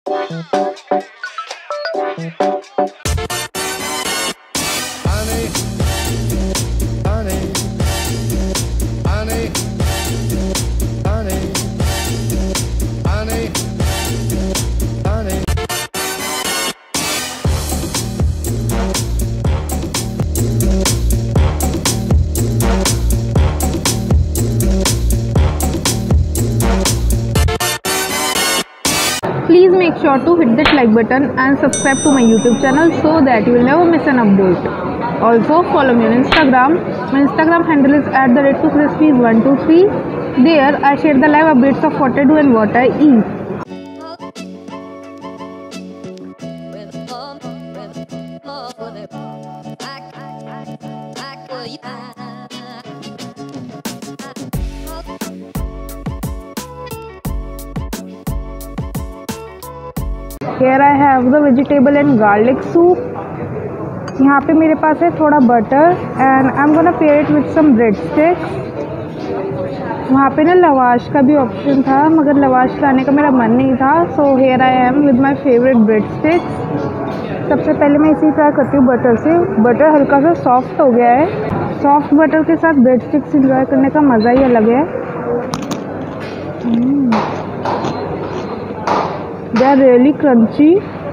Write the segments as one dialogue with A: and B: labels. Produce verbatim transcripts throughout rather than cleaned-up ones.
A: Please make sure to hit that like button and subscribe to my YouTube channel so that you will never miss an update. Also follow me on Instagram. My Instagram handle is at the rate to crispies one two three. There I share the live updates of what I do and what I eat. Here I have the vegetable and garlic soup. यहाँ पे मेरे पास है थोड़ा butter and I am gonna pair it with some bread sticks. वहाँ पे ना lavash का भी ऑप्शन था मगर लवाश लाने का मेरा मन नहीं था, so here I am with my favourite bread sticks. सबसे पहले मैं इसी ट्राई करती हूँ बटर से। बटर हल्का सा सॉफ्ट हो गया है। सॉफ्ट बटर के साथ ब्रेड स्टिक्स इंजॉय करने का मज़ा ही अलग है। They are really crunchy.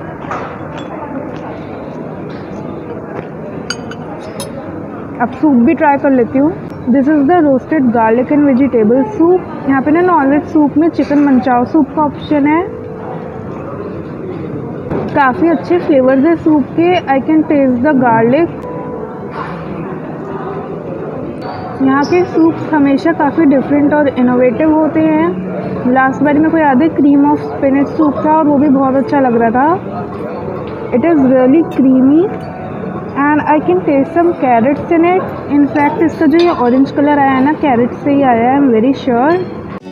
A: अब सूप भी ट्राई कर लेती हूँ। This is the roasted garlic and vegetable soup. यहाँ पे ना नॉनवेज सूप में चिकन मंचाओ सूप का ऑप्शन है। काफ़ी अच्छे फ्लेवर्स है सूप के। I can taste the garlic. यहाँ के सूप्स हमेशा काफ़ी डिफरेंट और इनोवेटिव होते हैं। लास्ट बार मेरे को याद है क्रीम ऑफ स्पिनच सूप था और वो भी बहुत अच्छा लग रहा था। It is really creamy and I can taste some carrots in it. In fact इसका जो ये ऑरेंज कलर आया है ना कैरेट से ही आया है, I am very sure.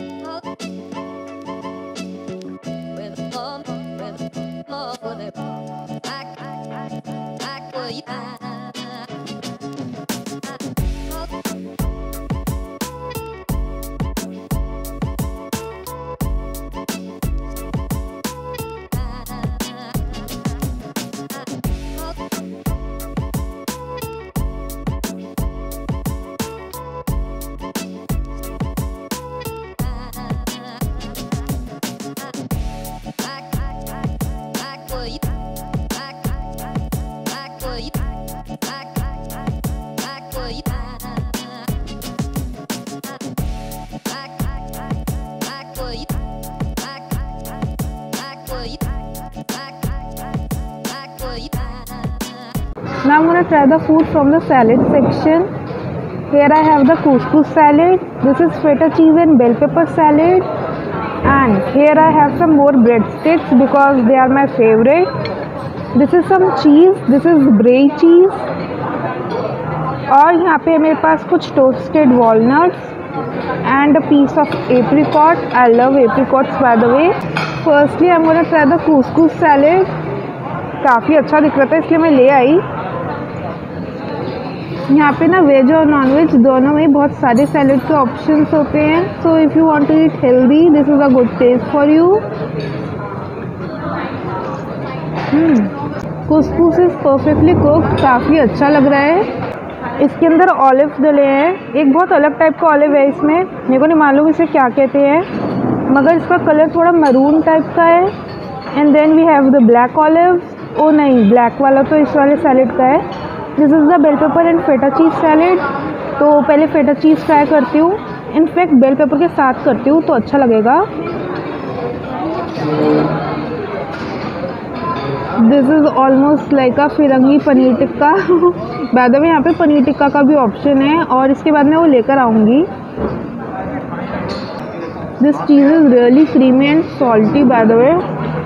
A: Now I'm going to try the food from the salad section. Here I have the couscous salad. This is feta cheese and bell pepper salad. And here I have some more breadsticks because they are my favorite. This is some cheese. This is brie cheese. और यहाँ पे मेरे पास कुछ toasted walnuts and a piece of apricot. I love apricots by the way. Firstly I'm going to try the couscous salad. काफ़ी अच्छा दिख रहा था इसलिए मैं ले आई। यहाँ पे ना वेज और नॉन वेज दोनों में बहुत सारे सैलेड के ऑप्शंस होते हैं। So if you want to eat healthy this is a good taste for you. Couscous is perfectly cooked. काफ़ी अच्छा लग रहा है। इसके अंदर ऑलिव डले हैं। एक बहुत अलग टाइप का ऑलिव है इसमें, मेरे को नहीं मालूम इसे क्या कहते हैं मगर इसका कलर थोड़ा मरून टाइप का है। And then we have the black olive. Oh नहीं, ब्लैक वाला तो इस वाले सैलेड का है। This is the bell pepper and feta cheese salad. तो पहले फेटा चीज़ ट्राई करती हूँ। इनफैक्ट बेल पेपर के साथ करती हूँ तो अच्छा लगेगा। This is almost like a फिरंगी paneer tikka. By the way यहाँ पे पनीर टिक्का का भी ऑप्शन है और इसके बाद मैं वो लेकर आऊँगी। This cheese is really creamy and salty by the way.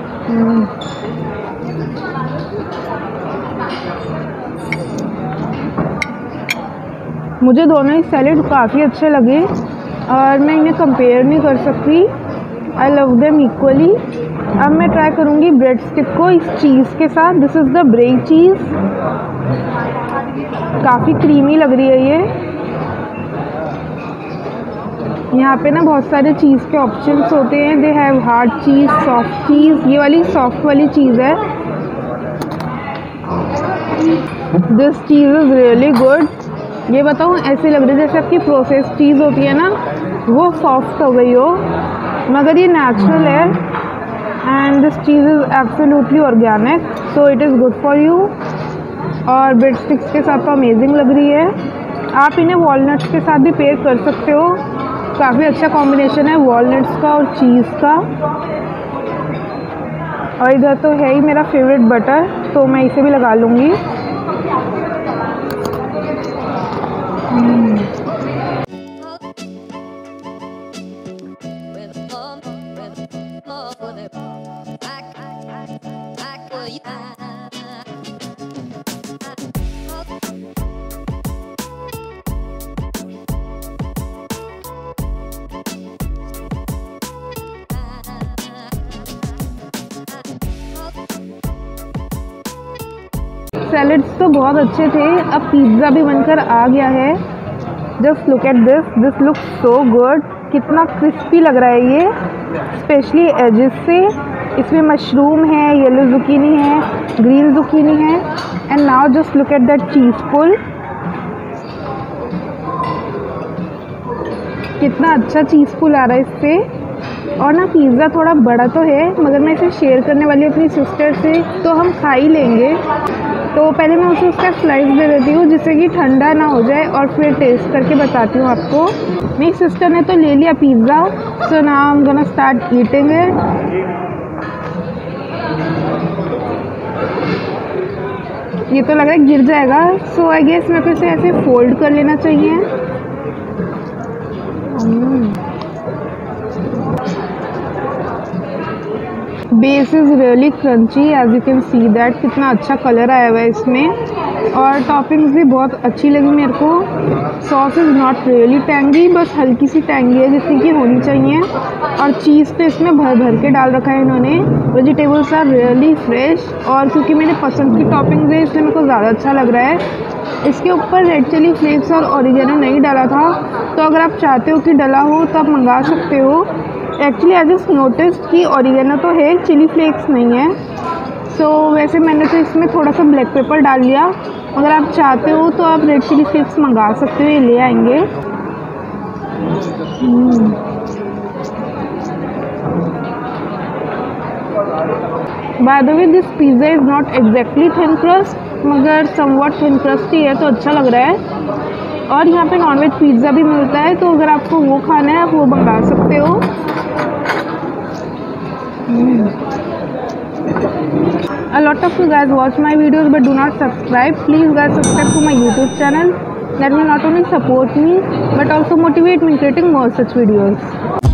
A: मुझे दोनों ही सैलेड काफ़ी अच्छे लगे और मैं इन्हें कंपेयर नहीं कर सकती। I love them equally. अब मैं ट्राई करूँगी ब्रेड स्टिक को इस चीज़ के साथ। दिस इज़ द ब्रे चीज़। काफ़ी क्रीमी लग रही है ये। यहाँ पे ना बहुत सारे चीज़ के ऑप्शंस होते हैं। They have hard cheese, soft cheese. ये वाली सॉफ्ट वाली चीज़ है। This cheese is really good. ये बताऊँ, ऐसे लग रही है जैसे आपकी प्रोसेस चीज़ होती है ना, वो सॉफ्ट हो गई हो, मगर ये नेचुरल है। And this cheese is absolutely organic, so it is good for you. और ब्रेड स्टिक्स के साथ तो अमेजिंग लग रही है। आप इन्हें वॉलनट्स के साथ भी पेयर कर सकते हो। काफ़ी अच्छा कॉम्बिनेशन है वॉलनट्स का और चीज़ का। और इधर तो है ही मेरा फेवरेट बटर, तो मैं इसे भी लगा लूँगी। सैलड्स तो बहुत अच्छे थे। अब पिज़्ज़ा भी बनकर आ गया है। Just look at this, this look so good. कितना क्रिस्पी लग रहा है ये, स्पेशली एजेस से। इसमें मशरूम है, येलो जुकीनी है, ग्रीन जुकीनी है। And now just look at that cheese pull. कितना अच्छा चीज़ पुल आ रहा है इससे। और ना पिज़्ज़ा थोड़ा बड़ा तो है, मगर मैं इसे शेयर करने वाली अपनी सिस्टर से, तो हम खा ही लेंगे। तो पहले मैं उसे उसका स्लाइस दे देती हूँ, जिससे कि ठंडा ना हो जाए, और फिर टेस्ट करके बताती हूँ आपको। मेरी सिस्टर ने तो ले लिया pizza, so now I am gonna start eating it. ये तो लग रहा है गिर जाएगा, सो आई गेस मेरे को इसे ऐसे फोल्ड कर लेना चाहिए। Base is really crunchy, as you can see that. कितना अच्छा कलर आया हुआ है इसमें। और टॉपिंग्स भी बहुत अच्छी लगी मेरे को। Sauce is not really tangy, बस हल्की सी टैंगी है जितनी की होनी चाहिए। और चीज़ तो इसमें भर भर के डाल रखा है इन्होंने। वेजिटेबल्स आर रियली फ्रेश, और क्योंकि मेरे पसंद की टॉपिंग्स है इसलिए मेरे को ज़्यादा अच्छा लग रहा है। इसके ऊपर रेड चिली फ्लेक्स और ऑरिगेनो नहीं डाला था, तो अगर आप चाहते हो कि डला हो तो आप मंगा सकते हो। एक्चुअली आई जस्ट नोटिस्ड कि ऑरिगेनो तो है, चिली फ्लेक्स नहीं है। सो so, वैसे मैंने तो इसमें थोड़ा सा ब्लैक पेपर डाल लिया। अगर आप चाहते हो तो आप रेड चिली फ्लेक्स मंगा सकते हो, ये ले आएंगे। By the way, this pizza is not exactly thin crust, मगर समवट थिन क्रस्ट ही है, तो अच्छा लग रहा है। और यहाँ पे नॉनवेज पिज़्ज़ा भी मिलता है, तो अगर आपको वो खाना है आप वो मंगा सकते हो। A lot of you guys watch my videos but do not subscribe. Please guys subscribe to my YouTube channel. That will not only support me but also motivate me in creating more such videos.